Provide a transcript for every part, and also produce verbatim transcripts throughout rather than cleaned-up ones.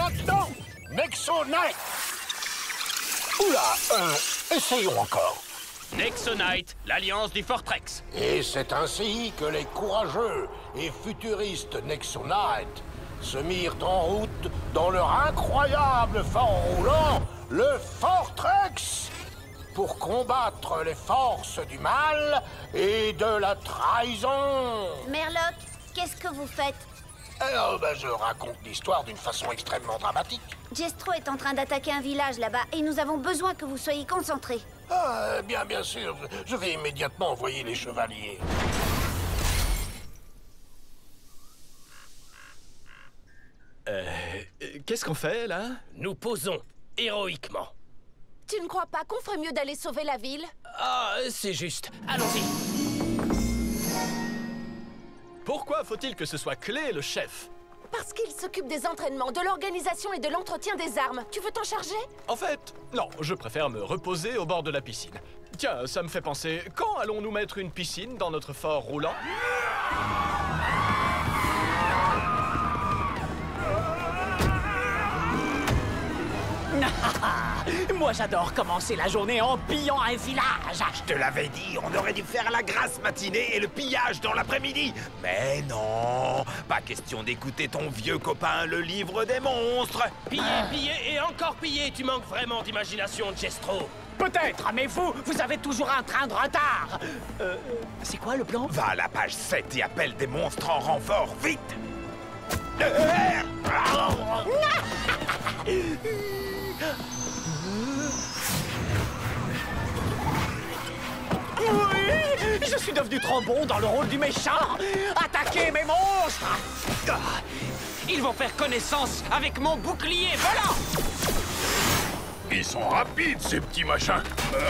maintenant, Nexo Knight. Oula, euh, essayons encore. Nexo Knight, l'alliance du Fortrex. Et c'est ainsi que les courageux et futuristes Nexo Knight se mirent en route dans leur incroyable fort roulant, le Fortrex, pour combattre les forces du mal et de la trahison. Merloc, qu'est-ce que vous faites? Alors, ben, je raconte l'histoire d'une façon extrêmement dramatique. Jestro est en train d'attaquer un village là-bas et nous avons besoin que vous soyez concentrés. Ah, bien, bien sûr. Je vais immédiatement envoyer les chevaliers. Euh... Qu'est-ce qu'on fait, là? Nous posons héroïquement. Tu ne crois pas qu'on ferait mieux d'aller sauver la ville? Ah, c'est juste. Allons-y. Pourquoi faut-il que ce soit Clé le chef? Parce qu'il s'occupe des entraînements, de l'organisation et de l'entretien des armes. Tu veux t'en charger? En fait, non, je préfère me reposer au bord de la piscine. Tiens, ça me fait penser, quand allons-nous mettre une piscine dans notre fort roulant? Moi, j'adore commencer la journée en pillant un village. Je te l'avais dit, on aurait dû faire la grasse matinée et le pillage dans l'après-midi. Mais non, pas question d'écouter ton vieux copain, le livre des monstres. Piller, piller et encore piller. Tu manques vraiment d'imagination, Jestro. Peut-être, mais vous, vous avez toujours un train de retard. Euh, c'est quoi le plan? Va à la page sept et appelle des monstres en renfort, vite. Oui, je suis devenu trop bon dans le rôle du méchant. Attaquez mes monstres. Ils vont faire connaissance avec mon bouclier volant. Ils sont rapides, ces petits machins.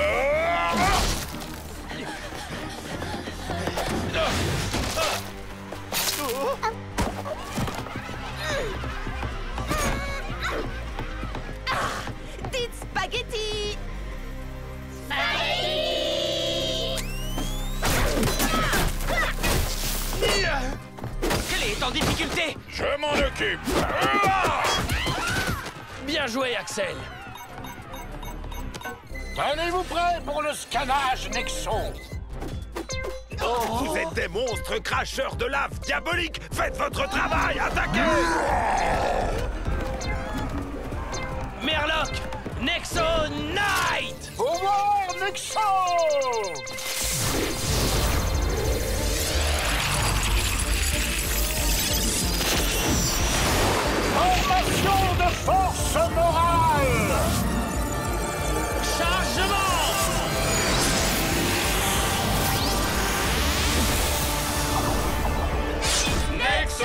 Dites spaghetti! Clé est en difficulté. Je m'en occupe. Bien joué, Axel. Tenez-vous prêts pour le scannage Nexo. Vous êtes des monstres cracheurs de lave diaboliques. Faites votre travail, attaquez. Merloc, Nexo Knight. Pouvoir Nexo. Formation de force morale. Chargement. Nexo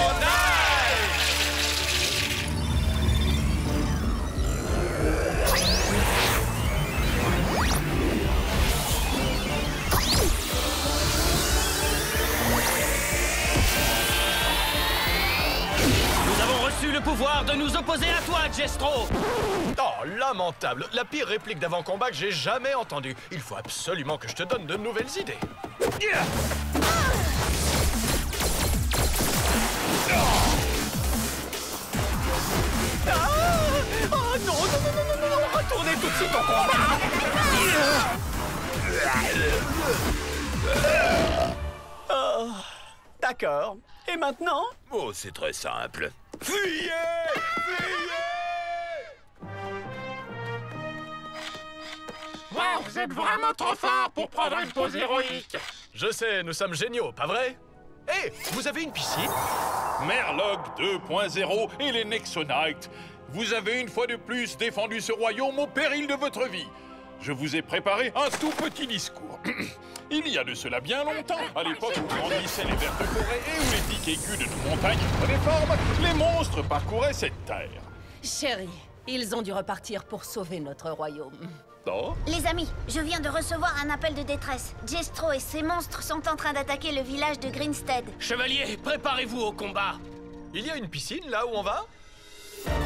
Nous avons reçu le pouvoir de nous opposer à toi, Jestro. Oh, lamentable. La pire réplique d'avant-combat que j'ai jamais entendue. Il faut absolument que je te donne de nouvelles idées. Ah oh non, non, non, non, non, non, retournez tout de suite au combat. Oh, d'accord. Et maintenant? Oh, c'est très simple. Fuyez! Fuyez! Wow, vous êtes vraiment trop fort pour prendre une pause héroïque. Je sais, nous sommes géniaux, pas vrai? Hé, vous avez une piscine? Merloc deux point zéro et les Nexo Knight. Vous avez une fois de plus défendu ce royaume au péril de votre vie. Je vous ai préparé un tout petit discours. Il y a de cela bien longtemps, à l'époque où grandissaient les vertes forêts et où les pics aigus de nos montagnes prenaient forme, les monstres parcouraient cette terre. Chérie, ils ont dû repartir pour sauver notre royaume. Oh? Les amis, je viens de recevoir un appel de détresse. Jestro et ses monstres sont en train d'attaquer le village de Greenstead. Chevalier, préparez-vous au combat. Il y a une piscine là où on va?